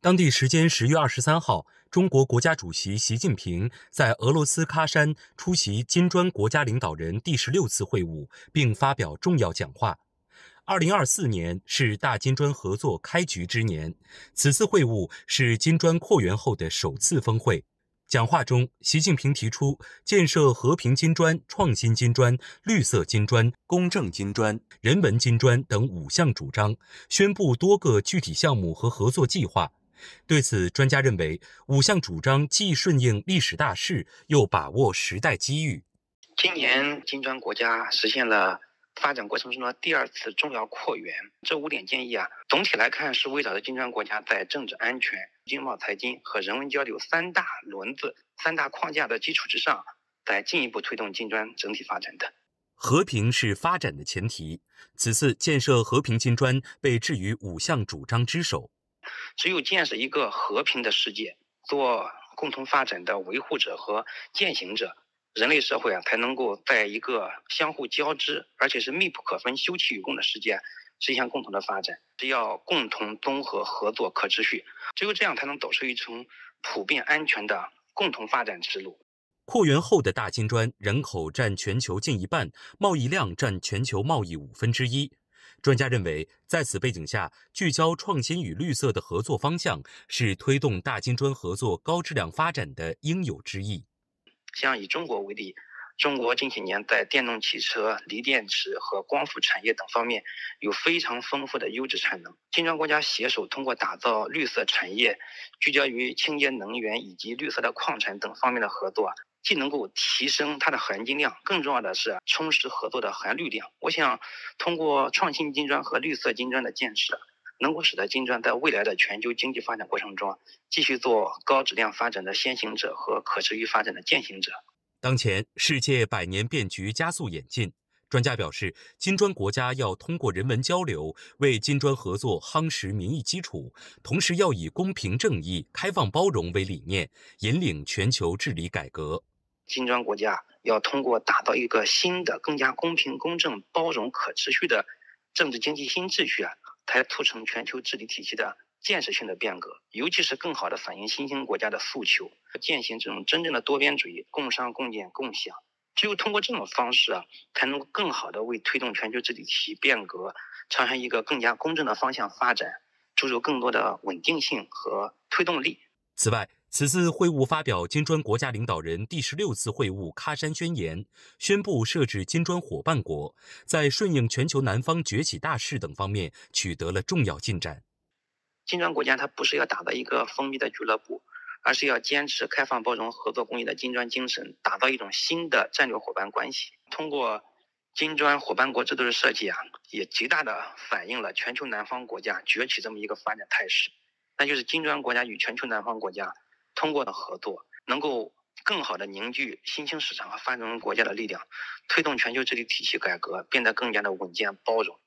当地时间10月23号，中国国家主席习近平在俄罗斯喀山出席金砖国家领导人第16次会晤，并发表重要讲话。2024年是大金砖合作开局之年，此次会晤是金砖扩员后的首次峰会。讲话中，习近平提出建设和平金砖、创新金砖、绿色金砖、公正金砖、人文金砖等5项主张，宣布多个具体项目和合作计划。对此，专家认为，5项主张既顺应历史大势，又把握时代机遇。 今年金砖国家实现了发展过程中的第2次重要扩员。这5点建议总体来看是围绕着金砖国家在政治安全、经贸财经和人文交流3大轮子、3大框架的基础之上，再进一步推动金砖整体发展的。 和平是发展的前提，此次建设和平金砖被置于5项主张之首。 只有建设一个和平的世界，做共同发展的维护者和践行者，人类社会才能够在一个相互交织而且是密不可分、休戚与共的世界实现共同的发展。是要共同综合合作可持续，只有这样才能走出一层普遍安全的共同发展之路。 扩员后的大金砖人口占全球近1半，贸易量占全球贸易1/5。专家认为，在此背景下，聚焦创新与绿色的合作方向是推动大金砖合作高质量发展的应有之义。 像以中国为例，中国近几年在电动汽车、锂电池和光伏产业等方面有非常丰富的优质产能。金砖国家携手通过打造绿色产业，聚焦于清洁能源以及绿色的矿产等方面的合作，既能够提升它的含金量，更重要的是充实合作的含绿量。我想通过创新金砖和绿色金砖的建设，能够使得金砖在未来的全球经济发展过程中继续做高质量发展的先行者和可持续发展的践行者。 当前世界百年变局加速演进，专家表示，金砖国家要通过人文交流为金砖合作夯实民意基础，同时要以公平正义、开放包容为理念，引领全球治理改革。 金砖国家要通过打造一个新的、更加公平、公正、包容、可持续的政治经济新秩序才促成全球治理体系的建设性的变革，尤其是更好地反映新兴国家的诉求，践行这种真正的多边主义，共商共建共享。只有通过这种方式才能更好地为推动全球治理体系变革朝向一个更加公正的方向发展注入更多的稳定性和推动力。 此外，此次会晤发表金砖国家领导人第16次会晤喀山宣言，宣布设置金砖伙伴国，在顺应全球南方崛起大势等方面取得了重要进展。 金砖国家它不是要打造一个封闭的俱乐部，而是要坚持开放包容合作公益的金砖精神，打造一种新的战略伙伴关系。通过金砖伙伴国制度的设计也极大地反映了全球南方国家崛起这么一个发展态势。那就是金砖国家与全球南方国家通过的合作，能够更好地凝聚新兴市场和发展中国家的力量，推动全球治理体系改革变得更加的稳健包容。